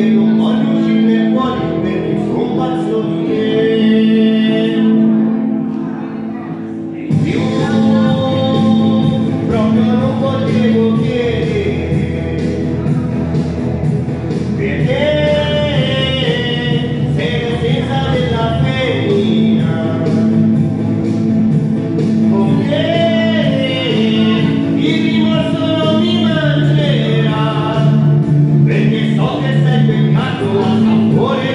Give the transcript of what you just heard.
non voglio uscire fuori perché sono pazzo di te. Più proprio non potevo chiedere perché sei l'essenza della femmina. Con te il rimorso non mi mangerà, perché so che sei peccato a sapore